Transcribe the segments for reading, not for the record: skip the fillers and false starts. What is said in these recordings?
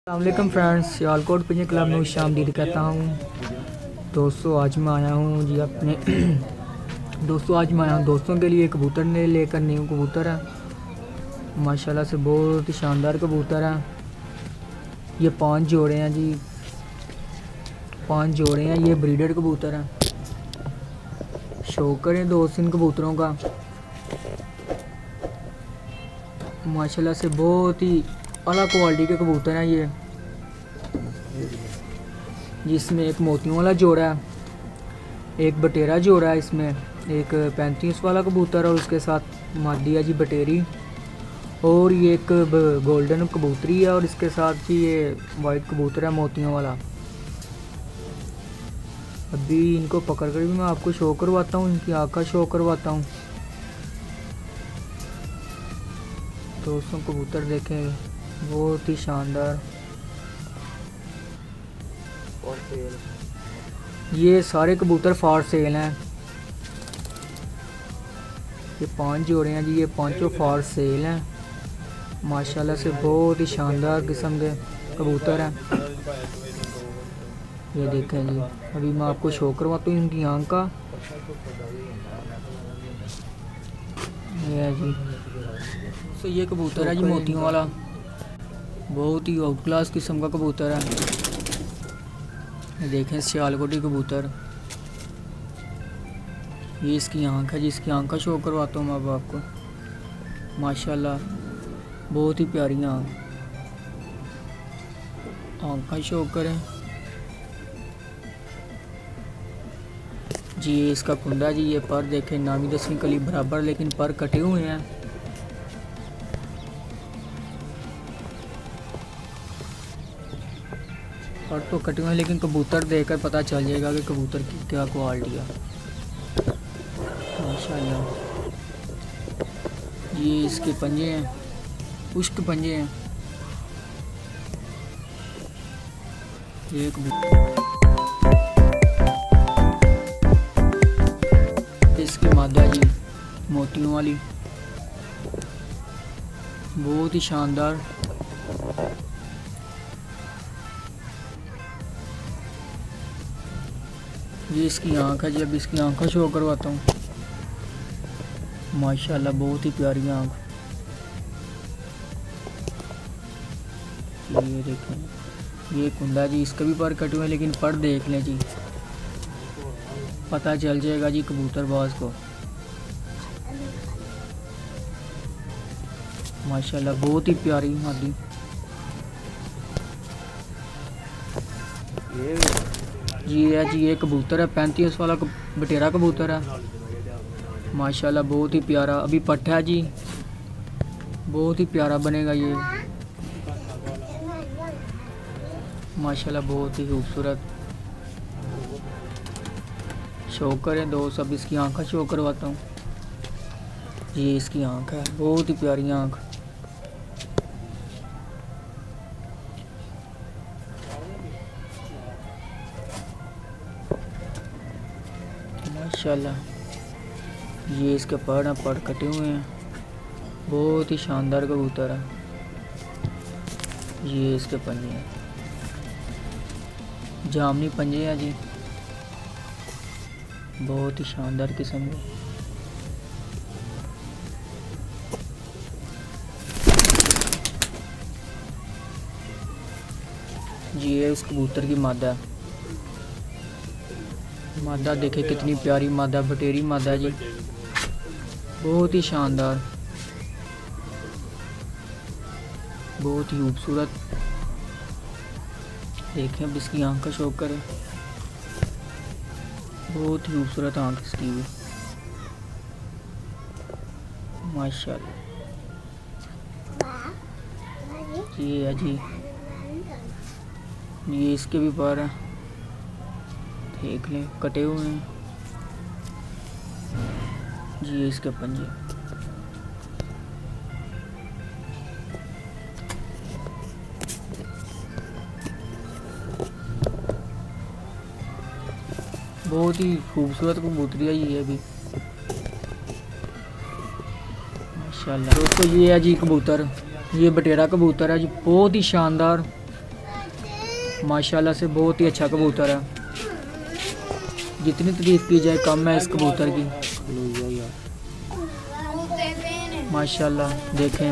अस्सलामुअलैकुम फ्रेंड्स, सियालकोट पिंजरे क्लब में खुशामदीद कहता हूँ। दोस्तों आज मैं आया हूँ जी अपने दोस्तों के लिए कबूतर ने लेकर न्यू कबूतर है। माशाल्लाह से बहुत ही शानदार कबूतर है। ये 5 जोड़े हैं जी, 5 जोड़े हैं। ये ब्रीडर कबूतर हैं। शौक करें दोस्त इन कबूतरों का। माशाल्लाह से बहुत ही अला क्वालिटी के कबूतर हैं ये, जिसमें एक मोतियों वाला जोड़ा है, एक बटेरा जोड़ा है, इसमें एक 35 वाला कबूतर और उसके साथ मादी है जी बटेरी, और ये एक गोल्डन कबूतरी है और इसके साथ जी ये वाइट कबूतर है मोतियों वाला। अभी इनको पकड़ कर भी मैं आपको शो करवाता हूँ, इनकी आँख का शो करवाता हूँ। दोस्तों कबूतर देखें, बहुत ही शानदार। ये सारे कबूतर फॉर सेल हैं। ये 5 जोड़े हैं जी, ये पांचों फॉर सेल हैं। माशाल्लाह से बहुत ही शानदार किस्म के कबूतर हैं। ये देखें जी, अभी मैं आपको शो करवाता हूँ इनकी आँख का। ये है जी, तो ये कबूतर है जी मोतियों वाला, बहुत ही आउट क्लास किस्म का कबूतर है। ये देखें सियालकोटी कबूतर, ये इसकी आँख है, जिसकी आँख का शो करवाता हूँ मैं अब आपको। माशाल्लाह बहुत ही प्यारी आँख का शो करें जी। ये इसका कुंडा जी, ये पर देखें 9वीं 10वीं कली बराबर, लेकिन पर कटे हुए हैं। पर तो कटे हुए हैं, लेकिन कबूतर देखकर पता चल जाएगा कि कबूतर की क्या क्वालिटी है। माशाल्लाह ये इसके पंजे हैं, उश्क पंजे हैं। ये इसकी मादा जी मोतियों वाली, बहुत ही शानदार। ये इसकी आँख है जी, अब इसकी आँख का शो करवाता हूँ। माशाल्लाह बहुत ही प्यारी आँख। ये देखें, ये कुंडा जी, इसका भी पर कटे हुए, लेकिन पर देख लें जी, पता चल जाएगा जी कबूतरबाज को। माशाल्लाह बहुत ही प्यारी मादी। ये है जी, ये कबूतर है 35 वाला बटेरा कबूतर है। माशाल्लाह बहुत ही प्यारा, अभी पट्टा है जी, बहुत ही प्यारा बनेगा ये। माशाल्लाह बहुत ही खूबसूरत। शो करें दोस्त, अब इसकी आँख का शो करवाता हूँ। ये इसकी आँख है, बहुत ही प्यारी आँख। माशाल्लाह ये इसके पर हैं, पर कटे हुए हैं। बहुत ही शानदार कबूतर है। ये इसके पंजे हैं, जामनी पंजे हैं जी, बहुत ही शानदार किस्म के। ये उस कबूतर की मादा, मादा देखे कितनी प्यारी मादा, बटेरी मादा जी, बहुत ही शानदार, बहुत ही खूबसूरत। देखें अब इसकी आँख का शौक करें, बहुत ही खूबसूरत आँख इसकी भी। माशाल्लाह ये है जी, ये इसके भी पर हैं, देख लें कटे हुए हैं जी। ये इसके पंजे, बहुत ही खूबसूरत कबूतरी है ये भी। माशाल्लाह दोस्तों ये है जी कबूतर, ये बटेरा कबूतर है जी, बहुत ही शानदार माशाल्लाह से बहुत ही अच्छा कबूतर है, जितनी तारीफ की जाए कम है इस कबूतर की। माशाल्लाह देखें,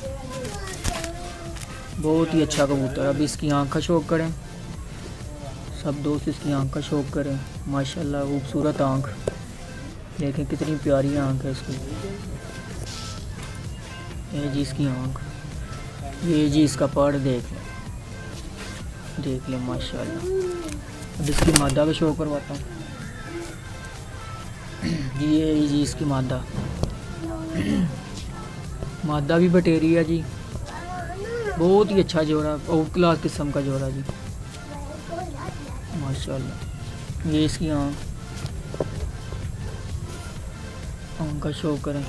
बहुत ही अच्छा कबूतर। अब इसकी आँख का शौक करें, सब दोस्त इसकी आँख का शौक करें। माशाल्लाह खूबसूरत आँख, देखें कितनी प्यारी आँख है इसकी। ये जी इसकी आँख, ये जी इसका पर देख लें माशाल्लाह। अब इसकी मादा का शौक करवाता हूँ जी। ये जी इसकी मादा, मादा भी बटेरी है जी, बहुत ही अच्छा जोड़ा, आउट क्लास किस्म का जोड़ा जी माशाल्लाह। ये इसकी आँख का शौक करें,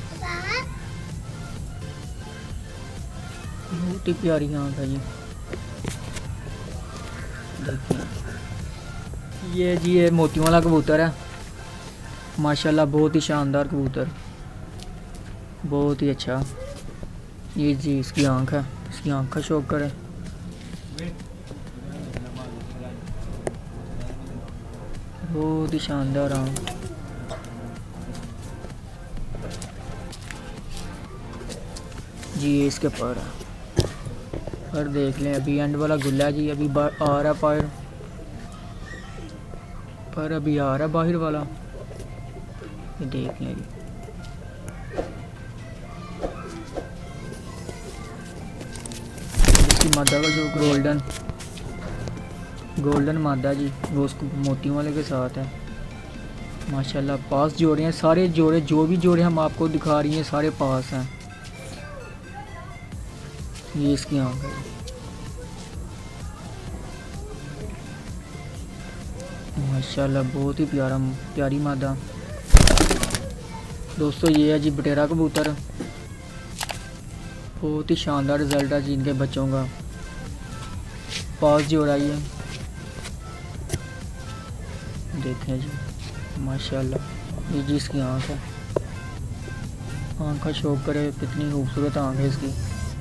बहुत ही प्यारी आँख है जी। देखिए ये जी ये मोतियों वाला कबूतर है माशाल्लाह, बहुत ही शानदार कबूतर, बहुत ही अच्छा। ये जी इसकी आँख है, इसकी आँख का शौक करें। बहुत ही शानदार आँख। जी ये इसके पर है, पर देख लें। अभी एंड वाला गुल्ला जी, अभी आ रहा पर अभी आ रहा बाहर वाला, ये देख लें जी। इसकी मादा का जो गोल्डन मादा जी, वो उसको मोतियों वाले के साथ है माशाल्लाह। पास जोड़े हैं सारे जोड़े, जो भी जोड़े हम आपको दिखा रही हैं सारे पास हैं। ये इसकी आँख है माशाल्लाह, बहुत ही प्यारी मादा। दोस्तों ये है जी बटेरा कबूतर, बहुत ही शानदार रिजल्ट है जी इनके बच्चों का। पास जोड़ा ये देखें जी माशाल्लाह। ये जी इसकी आँख है, आँख का शौक करे, कितनी खूबसूरत आँख है इसकी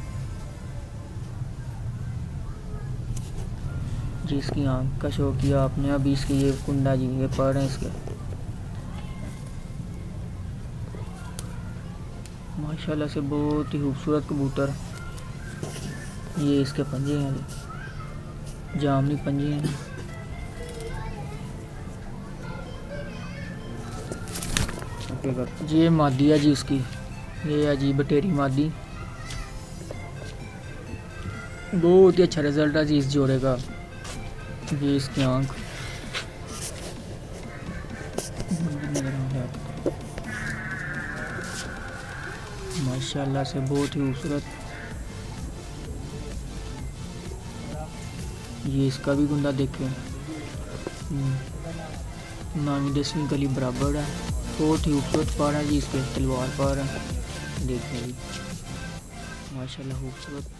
जी। इसकी आँख का शौक किया आपने। अभी इसके ये कुंडा जी, ये पर हैं इसके माशाल्लाह से, बहुत ही खूबसूरत कबूतर। ये इसके पंजे हैं जी, जामनी पंजे हैं। जी ये मादी है जी इसकी, ये है जी बटेरी मादी। बहुत ही अच्छा रिजल्ट है जी इस जोड़े का। ये इसकी आँख माशाल्लाह से, बहुत ही खूबसूरत। ये इसका भी गुंदा देखें, 9वीं 10वीं कली बराबर है, बहुत ही खूबसूरत पार है जी इसके, तलवार पार है। देखें जी माशाल्लाह खूबसूरत।